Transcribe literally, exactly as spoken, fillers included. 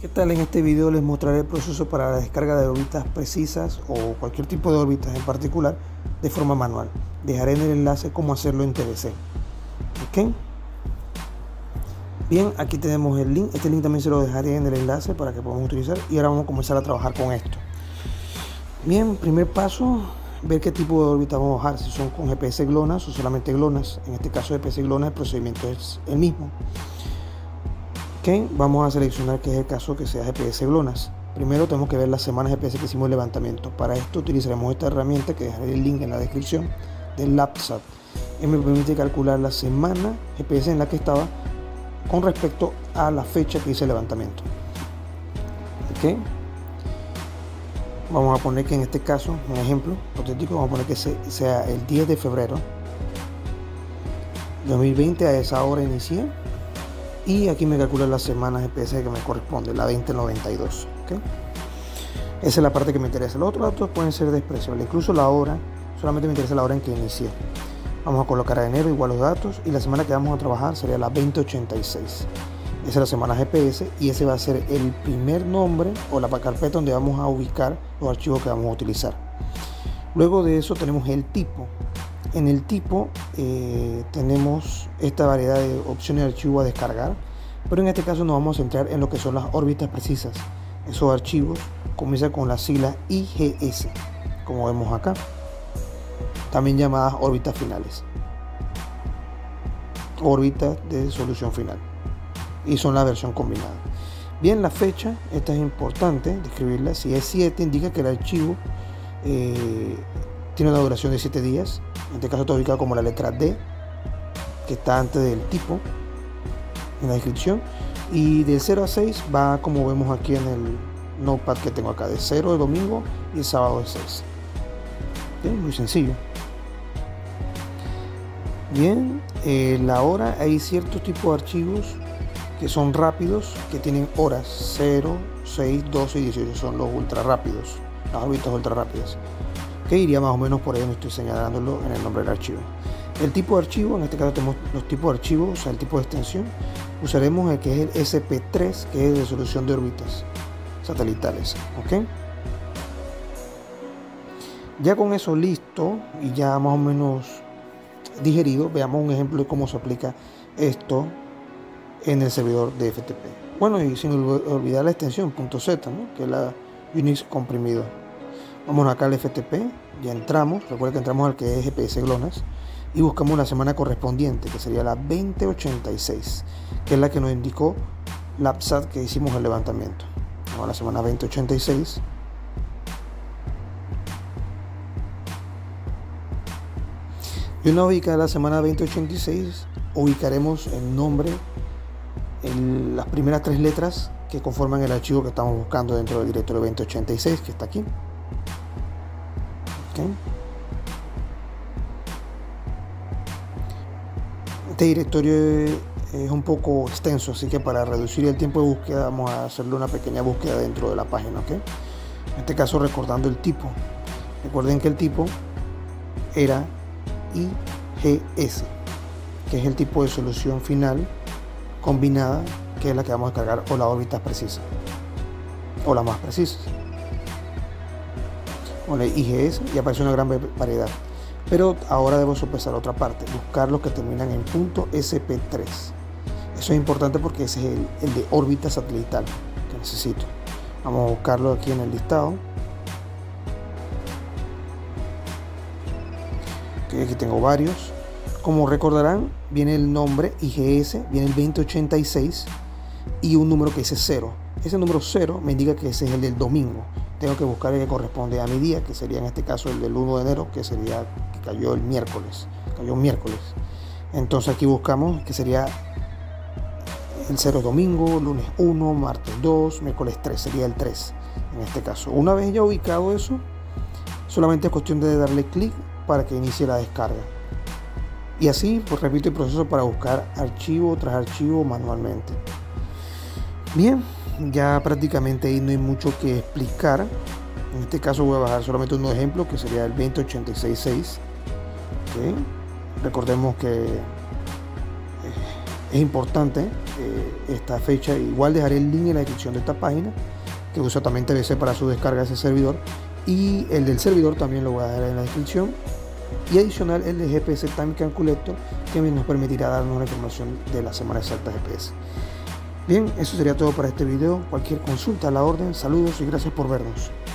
¿Qué tal? En este video les mostraré el proceso para la descarga de órbitas precisas o cualquier tipo de órbitas en particular de forma manual. Dejaré en el enlace cómo hacerlo en T V C. ¿Ok? Bien, aquí tenemos el link. Este link también se lo dejaré en el enlace para que podamos utilizar. Y ahora vamos a comenzar a trabajar con esto. Bien, primer paso, ver qué tipo de órbita vamos a bajar. Si son con G P S GLONASS o solamente GLONASS. En este caso G P S GLONASS el procedimiento es el mismo. Okay, vamos a seleccionar que es el caso que sea G P S GLONASS. Primero tenemos que ver las semanas G P S que hicimos el levantamiento. Para esto utilizaremos esta herramienta que dejaré el link en la descripción del LabSat. Y me permite calcular la semana G P S en la que estaba con respecto a la fecha que hice el levantamiento. Okay. Vamos a poner que en este caso, un ejemplo hipotético, vamos a poner que sea el diez de febrero de dos mil veinte, a esa hora inicié. Y aquí me calcula la semana G P S que me corresponde, la veinte noventa y dos. ¿Okay? Esa es la parte que me interesa. Los otros datos pueden ser despreciables, incluso la hora, solamente me interesa la hora en que inicié. Vamos a colocar a enero igual los datos y la semana que vamos a trabajar sería la veinte ochenta y seis. Esa es la semana G P S y ese va a ser el primer nombre o la carpeta donde vamos a ubicar los archivos que vamos a utilizar. Luego de eso tenemos el tipo. En el tipo eh, tenemos esta variedad de opciones de archivo a descargar, pero en este caso nos vamos a centrar en lo que son las órbitas precisas. Esos archivos comienzan con la sigla I G S, como vemos acá, también llamadas órbitas finales, órbitas de solución final, y son la versión combinada. Bien, la fecha, esta es importante describirla. Si es siete, indica que el archivo eh, tiene una duración de siete días. En este caso está ubicado como la letra D, que está antes del tipo en la descripción. Y del cero a seis va como vemos aquí en el notepad que tengo acá, de cero de domingo y el sábado de seis. Bien, muy sencillo. Bien, eh, la hora, hay ciertos tipos de archivos que son rápidos, que tienen horas cero, seis, doce y dieciocho, son los ultra rápidos, las órbitas ultra rápidas, que iría más o menos por ahí, no estoy señalándolo en el nombre del archivo. El tipo de archivo, en este caso tenemos los tipos de archivos, o sea el tipo de extensión. Usaremos el que es el S P tres, que es de solución de órbitas satelitales. ¿Ok? Ya con eso listo y ya más o menos digerido, veamos un ejemplo de cómo se aplica esto en el servidor de F T P. Bueno, y sin olvidar la extensión .z, ¿no? Que es la Unix comprimido. Vamos acá al F T P, ya entramos, recuerda que entramos al que es G P S GLONASS y buscamos la semana correspondiente, que sería la veinte ochenta y seis, que es la que nos indicó LabSat que hicimos el levantamiento. Vamos a la semana veinte ochenta y seis. Y una vez ubicada la semana veinte ochenta y seis, ubicaremos el nombre, el, las primeras tres letras que conforman el archivo que estamos buscando dentro del directorio veinte ochenta y seis, que está aquí. Okay. Este directorio es un poco extenso, así que para reducir el tiempo de búsqueda vamos a hacerle una pequeña búsqueda dentro de la página. ¿Okay? En este caso recordando el tipo, recuerden que el tipo era I G S, que es el tipo de solución final combinada, que es la que vamos a cargar, o las órbitas precisas o las más precisas. Bueno, I G S y aparece una gran variedad, pero ahora debo sopesar otra parte, buscar los que terminan en .S P tres. Eso es importante porque ese es el, el de órbita satelital que necesito. Vamos a buscarlo aquí en el listado. Okay, aquí tengo varios. Como recordarán, viene el nombre I G S, viene el veinte ochenta y seis y un número que dice cero. Ese número cero me indica que ese es el del domingo. Tengo que buscar el que corresponde a mi día, que sería en este caso el del uno de enero, que sería que cayó el miércoles. Cayó miércoles. Entonces aquí buscamos que sería el cero domingo, lunes uno, martes dos, miércoles tres, sería el tres en este caso. Una vez ya ubicado eso, solamente es cuestión de darle clic para que inicie la descarga. Y así, pues repito el proceso para buscar archivo tras archivo manualmente. Bien, ya prácticamente ahí no hay mucho que explicar. En este caso voy a bajar solamente un ejemplo, que sería el veinte ochenta y seis punto seis. ¿Okay? Recordemos que es importante eh, esta fecha. Igual dejaré el link en la descripción de esta página que usa también T V C para su descarga de ese servidor, y el del servidor también lo voy a dejar en la descripción, y adicional el de G P S Time Calculator, que nos permitirá darnos la información de la semana exacta G P S. Bien, eso sería todo para este video. Cualquier consulta a la orden. Saludos y gracias por vernos.